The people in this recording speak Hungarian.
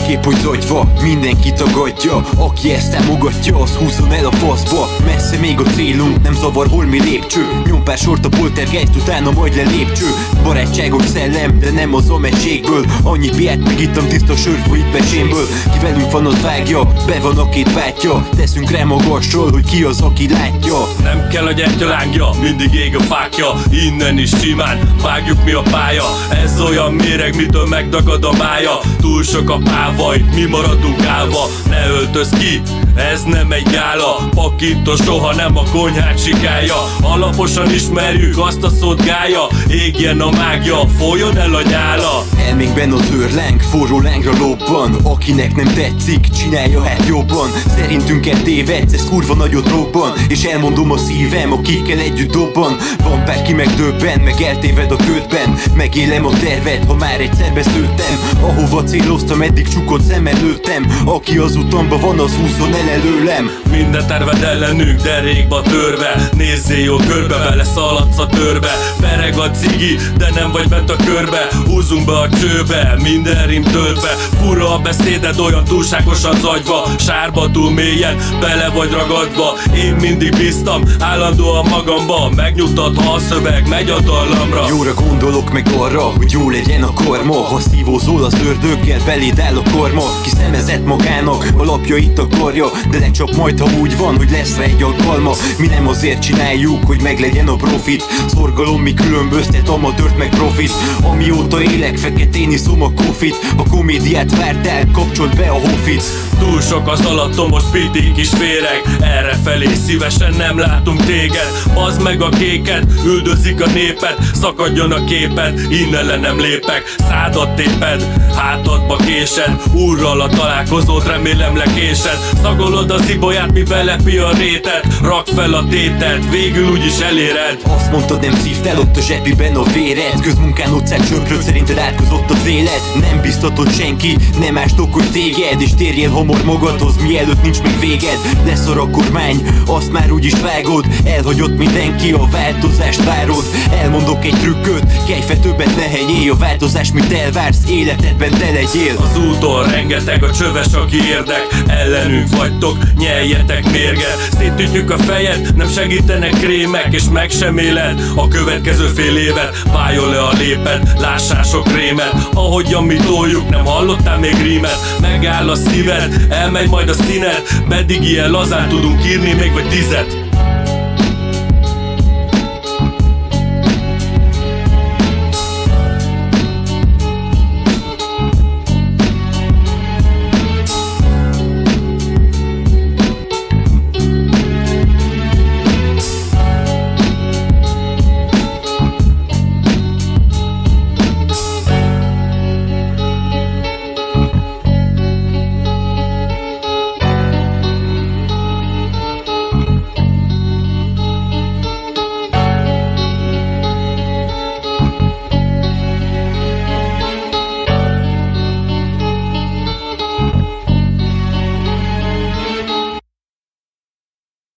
Kép, hogy zagyva, mindenki tagadja. Aki ezt támogatja, az húzzon el a faszba. Messze még a célunk, nem zavar hol mi lépcső. Nyom pár sort a poltergeist, utána majd le lépcső. Barátságos szellem, de nem az amegységből. Annyi piát megittam tiszta sört vesémből. Ki velünk van, az vágja, be van a két bátyja. Teszünk rá magassal, hogy ki az, aki látja. Nem kell a gyertyalángja, mindig ég a fákja. Innen is simán, vágjuk mi a pálya. Ez olyan méreg, mitől megdagad a mája. Túl sok a pávaj, mi maradunk állva. Ne öltöz ki, ez nem egy gála. Pakító soha nem a konyhát sikálja. Alaposan ismerjük azt a szót gája. Égjen a mágia, folyjon el a nyála. Elménkben az őrláng, forró lángra lobban. Akinek nem tetszik, csinálja hát jobban. Szerintünk tévedsz, ez kurva nagyot robban. És elmondom a szívem, akikkel együtt dobban. Van bárki megdöbben, meg eltéved a ködben. Megélem a tervet, ha már egyszer beszéltem. Ahova céloztam, eddig csukott szemmel lőttem. Aki az utamba van, az húzzon el előlem. Minden terved ellenünk, derékba törve. Nézzél jó körbe, vele szaladsz a törbe. Pereg a cigi, de nem vagy bent a körbe. Húzzunk be a csőbe, minden rim töltve. Fura a beszéded, olyan túlságosan zagyva. Sárba túl mélyen, bele vagy ragadva. Én mindig bíztam, állandóan magamba. Megnyugtat, ha a szöveg megy a dallamra. Jóra gondolok meg arra, hogy jó legyen a karma. Ha szívózol az ördöggel, beléd áll a karma. Ki szemezett magának, a lapja itt akarja. De lecsap majd, ha úgy van, hogy lesz rá egy alkalma. Mi nem azért csináljuk, hogy meglegyen a profit. Szorgalom mi különböztet amatőrt meg profit. Amióta élek, feketén iszom a kofit. A komédiát vártál, kapcsolt be a hofit. Túl sok az alattomos pitik is féreg. Errefelé szívesen nem látunk téged. Bazd meg a kéket, üldözik a népet. Szakadjon a képed, innen le nem lépek. Szádat téped, hátadba késed. Úrral a találkozót remélem lekésed. Szagolod az ibolyát, mi belepi a rétet. Rakd fel a tétet, végül úgyis eléred. Azt mondtad, nem szívtál ott a zsebiben a véred. Közmunkán utcát söpröd, szerinted átkozott az élet. Nem biztatod senki, nem ástok, hogy téged. És térjél hamar magadhoz, mielőtt nincs még véged. Leszar a kormány, azt már úgyis vágod. Elhagyott mindenki, a változást várod. Elmondok egy trükköt, kejfe többet ne henyélj. A változás, mit elvársz, életedben te legyél. Az úton rengeteg a csöves, aki érdek. Ellenünk vagytok, nyeljetek mérget. Szétütjük a fejed, nem segítenek krémek. És meg sem éled a következő fél évet. Váljon le a léped, lássál sok rémet. Ahogyan mi toljuk, nem hallottál még rímet. Megáll a szíved, elmegy majd a színed. Pedig ilyen lazán tudunk írni még vagy 10-et.